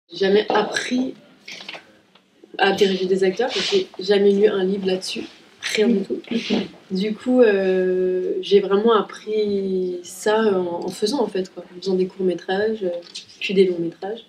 J'ai jamais appris à diriger des acteurs, j'ai jamais lu un livre là-dessus, rien du tout. Du coup, j'ai vraiment appris ça en faisant en fait, quoi. En faisant des courts-métrages, puis des longs-métrages.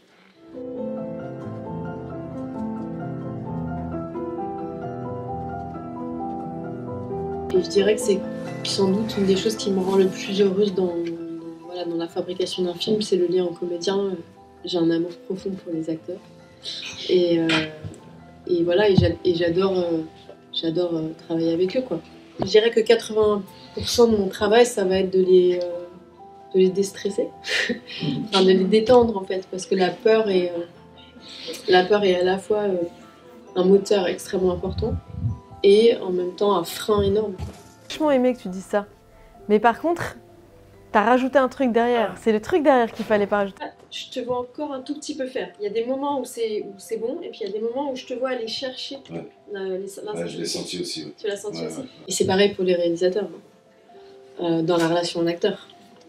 Et je dirais que c'est sans doute une des choses qui me rend le plus heureuse dans la fabrication d'un film, c'est le lien au comédien. J'ai un amour profond pour les acteurs. Et voilà, j'adore travailler avec eux, quoi. Je dirais que 80% de mon travail, ça va être de les déstresser, enfin, de les détendre en fait, parce que la peur est à la fois un moteur extrêmement important et en même temps un frein énorme. J'ai vachement aimé que tu dises ça, mais par contre, t'as rajouté un truc derrière. C'est le truc derrière qu'il fallait pas rajouter. Je te vois encore un tout petit peu faire. Il y a des moments où c'est bon, et puis il y a des moments où je te vois aller chercher. Ouais. Je l'ai senti aussi. Ouais. Tu l'as senti aussi. Ouais. Et c'est pareil pour les réalisateurs, dans la relation d'acteur.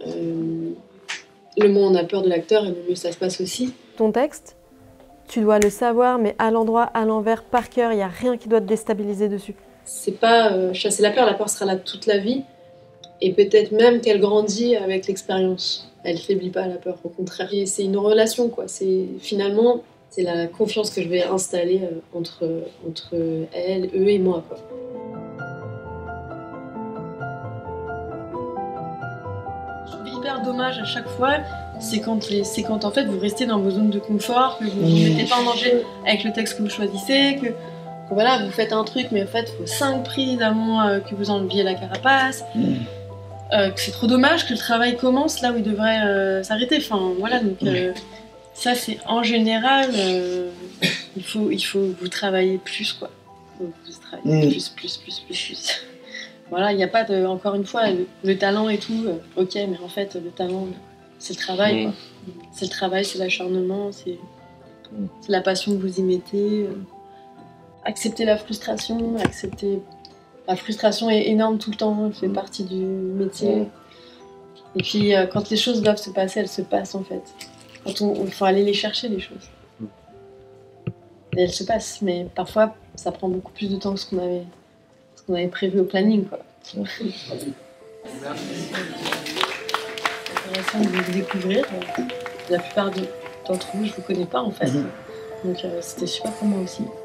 Le moins on a peur de l'acteur, et le mieux ça se passe aussi. Ton texte, tu dois le savoir, mais à l'endroit, à l'envers, par cœur, il n'y a rien qui doit te déstabiliser dessus. C'est pas chasser la peur sera là toute la vie, et peut-être même qu'elle grandit avec l'expérience. Elle faiblit pas la peur, au contraire. Et c'est une relation, quoi. Finalement, c'est la confiance que je vais installer entre elle, eux et moi, quoi. Je trouve hyper dommage à chaque fois, c'est quand en fait vous restez dans vos zones de confort, que vous ne vous mettez pas en danger avec le texte que vous choisissez, que voilà, vous faites un truc, mais en fait, il faut 5 prises avant que vous enleviez la carapace. Que c'est trop dommage que le travail commence là où il devrait s'arrêter. Enfin, voilà, donc ça, c'est en général, il faut vous travailler plus, quoi. Vous travaillez plus. Voilà, il n'y a pas de, encore une fois, le talent et tout, ok, mais en fait, le talent, c'est le travail, quoi. C'est le travail, c'est l'acharnement, c'est la passion que vous y mettez. Accepter la frustration, La frustration est énorme tout le temps, elle fait partie du métier. Et puis quand les choses doivent se passer, elles se passent en fait. Quand il faut aller les chercher, les choses. Et elles se passent, mais parfois ça prend beaucoup plus de temps que ce qu'on avait prévu au planning, quoi. C'est intéressant de vous découvrir. La plupart d'entre vous, je vous connais pas en fait. Donc c'était super pour moi aussi.